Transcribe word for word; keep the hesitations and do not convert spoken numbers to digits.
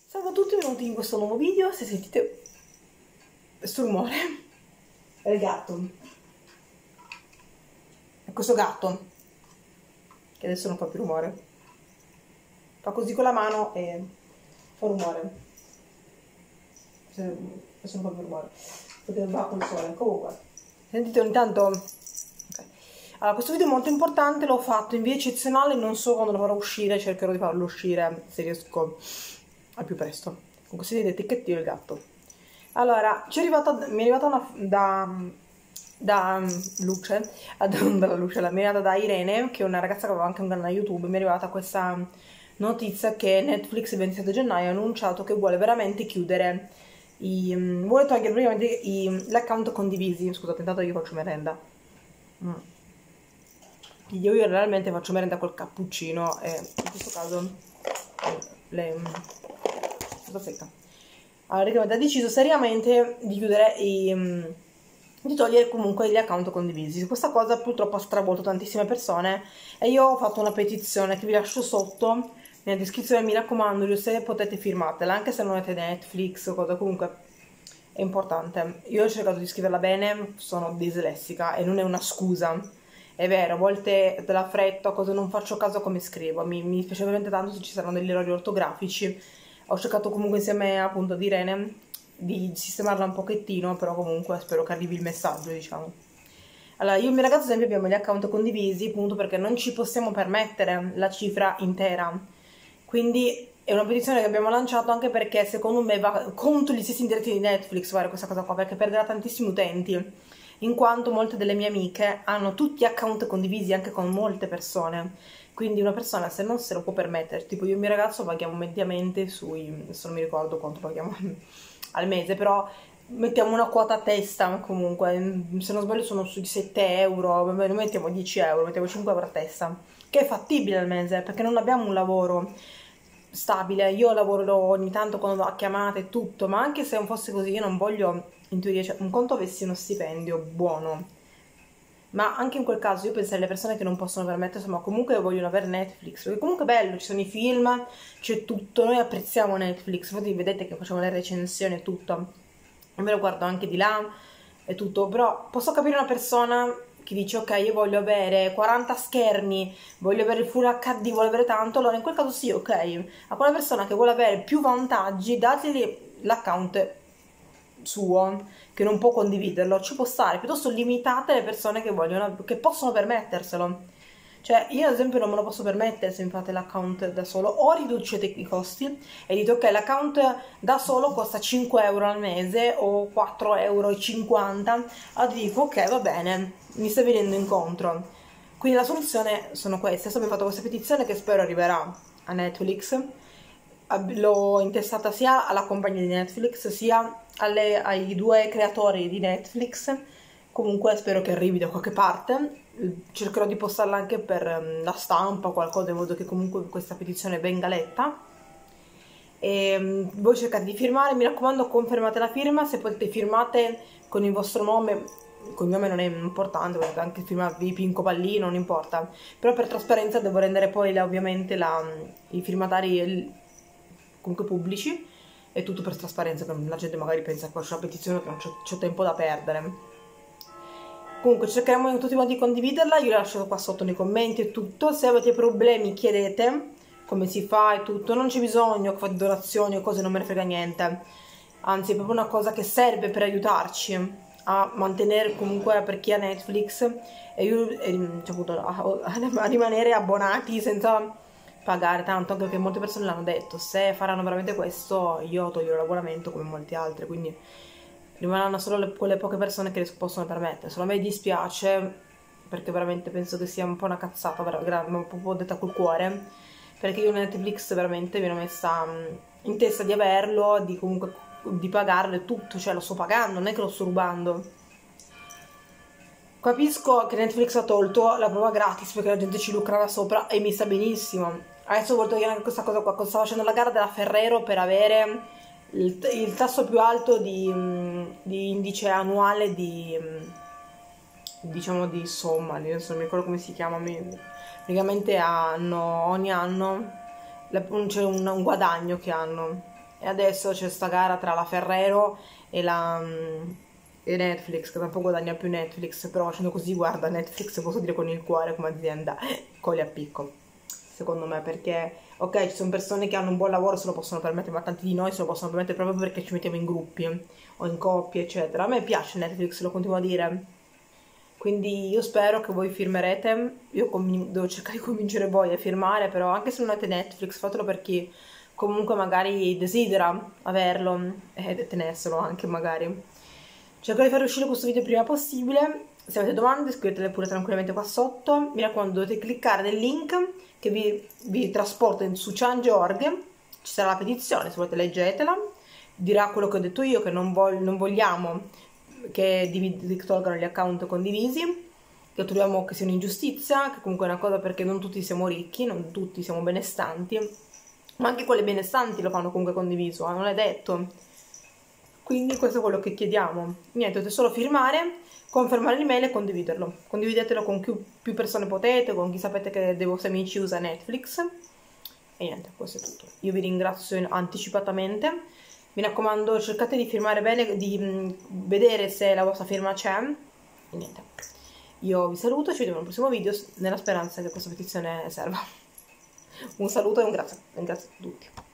Salve a tutti e benvenuti in questo nuovo video. Se sentite questo rumore è il gatto, è questo gatto che adesso non fa più rumore, fa così con la mano e fa rumore, adesso non fa più rumore perché va col sole. Comunque sentite ogni tanto. Okay. Allora, questo video è molto importante, l'ho fatto in via eccezionale, non so quando lo farò uscire, cercherò di farlo uscire se riesco al più presto. Con questi etichetti del gatto. Allora, ci è arrivata, mi è arrivata una da, da Luce, dalla Luce, la, mi è arrivata da Irene, che è una ragazza che aveva anche un canale YouTube. Mi è arrivata questa notizia che Netflix il ventisette gennaio ha annunciato che vuole veramente chiudere i, vuole togliere praticamente gli account condivisi. Scusate, intanto io faccio merenda. Mm. Io, io realmente faccio merenda col cappuccino e in questo caso le secca. Allora, ha deciso seriamente di chiudere i, di togliere comunque gli account condivisi. Questa cosa purtroppo ha stravolto tantissime persone e io ho fatto una petizione che vi lascio sotto nella descrizione. Mi raccomando, se potete firmatela, anche se non avete Netflix o cosa, comunque è importante. Io ho cercato di scriverla bene, sono dislessica e non è una scusa. È vero, a volte della fretta, cosa non faccio caso a come scrivo, mi, mi dispiace veramente tanto se ci saranno degli errori ortografici. Ho cercato comunque insieme appunto ad Irene di sistemarla un pochettino, però comunque spero che arrivi il messaggio, diciamo. Allora, io e il mio ragazzo ad esempio abbiamo gli account condivisi, appunto perché non ci possiamo permettere la cifra intera. Quindi è una petizione che abbiamo lanciato anche perché secondo me va contro gli stessi interessi di Netflix fare questa cosa qua, perché perderà tantissimi utenti, in quanto molte delle mie amiche hanno tutti account condivisi anche con molte persone. Quindi una persona se non se lo può permettere, tipo io e il mio ragazzo paghiamo mediamente sui, adesso non mi ricordo quanto paghiamo al mese, però mettiamo una quota a testa comunque, se non sbaglio sono sui sette euro, noi mettiamo dieci euro, mettiamo cinque euro a testa, che è fattibile al mese, perché non abbiamo un lavoro stabile. Io lavoro ogni tanto quando ho chiamate e tutto, ma anche se non fosse così io non voglio, in teoria, cioè, un conto avessi uno stipendio buono. Ma anche in quel caso io penso alle persone che non possono permettersi, ma comunque vogliono avere Netflix, perché comunque è bello, ci sono i film, c'è tutto, noi apprezziamo Netflix, infatti vedete che facciamo le recensioni e tutto, io me lo guardo anche di là e tutto, però posso capire una persona che dice ok, io voglio avere quaranta schermi, voglio avere il Full acca di, voglio avere tanto, allora in quel caso sì, ok, a quella persona che vuole avere più vantaggi, dategli l'account suo, che non può condividerlo, ci può stare, piuttosto limitate le persone che vogliono, che possono permetterselo. Cioè io ad esempio non me lo posso permettere se mi fate l'account da solo, o riducete i costi e dite ok, l'account da solo costa cinque euro al mese o quattro euro e cinquanta, allora dico ok, va bene, mi stai venendo incontro. Quindi la soluzione sono queste. Adesso abbiamo fatto questa petizione che spero arriverà a Netflix, l'ho intestata sia alla compagnia di Netflix sia alle, ai due creatori di Netflix. Comunque spero che arrivi da qualche parte, cercherò di postarla anche per la stampa o qualcosa, in modo che comunque questa petizione venga letta. E voi cercate di firmare, mi raccomando confermate la firma, se potete firmate con il vostro nome, con il nome non è importante, potete anche firmarvi Pinco Pallino, non importa, però per trasparenza devo rendere poi la, ovviamente la, i firmatari comunque pubblici, e tutto per trasparenza, che la gente magari pensa che faccio una petizione che non c'ho tempo da perdere. Comunque cercheremo in tutti i modi di condividerla, io la lascio qua sotto nei commenti e tutto. Se avete problemi chiedete come si fa e tutto, non c'è bisogno che fate donazioni o cose, non me ne frega niente, anzi è proprio una cosa che serve per aiutarci a mantenere comunque, per chi ha Netflix e io e, cioè, appunto, a, a rimanere abbonati senza pagare tanto, anche perché molte persone l'hanno detto, se faranno veramente questo io toglierò l'abbonamento come molti altri, quindi rimarranno solo le, quelle poche persone che possono permettere. Solo a me dispiace, perché veramente penso che sia un po' una cazzata, un po' detta col cuore, perché io Netflix veramente mi ero messa in testa di averlo, di comunque di pagarlo e tutto, cioè lo sto pagando, non è che lo sto rubando. Capisco che Netflix ha tolto la prova gratis perché la gente ci lucrava sopra e mi sta benissimo. Adesso voglio togliere anche questa cosa qua. Stavo facendo la gara della Ferrero per avere il, il tasso più alto di, di indice annuale di, diciamo, di somma, adesso non mi ricordo come si chiama, praticamente hanno, ogni anno c'è un, un guadagno che hanno. E adesso c'è sta gara tra la Ferrero e la e Netflix, che tampoco guadagna più Netflix, però facendo così, guarda, Netflix posso dire con il cuore come azienda, coglie a picco, secondo me, perché ok, ci sono persone che hanno un buon lavoro, se lo possono permettere, ma tanti di noi se lo possono permettere proprio perché ci mettiamo in gruppi o in coppie, eccetera. A me piace Netflix, lo continuo a dire. Quindi io spero che voi firmerete, io devo cercare di convincere voi a firmare, però anche se non avete Netflix, fatelo per chi comunque magari desidera averlo e tenerselo anche magari. Cerco di far uscire questo video il prima possibile. Se avete domande scrivetele pure tranquillamente qua sotto. Mi raccomando, dovete cliccare nel link che vi, vi trasporta su Change punto org. Ci sarà la petizione, se volete leggetela. Dirà quello che ho detto io, che non, vog non vogliamo che, che tolgano gli account condivisi, che troviamo che sia un'ingiustizia, che comunque è una cosa perché non tutti siamo ricchi, non tutti siamo benestanti, ma anche quelle benestanti lo fanno comunque condiviso, eh, non è detto. Quindi questo è quello che chiediamo. Niente, dovete solo firmare, confermare l'email e condividerlo. Condividetelo con più, più persone potete, con chi sapete che dei vostri amici usa Netflix. E niente, questo è tutto. Io vi ringrazio anticipatamente. Mi raccomando, cercate di firmare bene, di mh, vedere se la vostra firma c'è. E niente. Io vi saluto, ci vediamo nel prossimo video, nella speranza che questa petizione serva. Un saluto e un grazie, un grazie a tutti.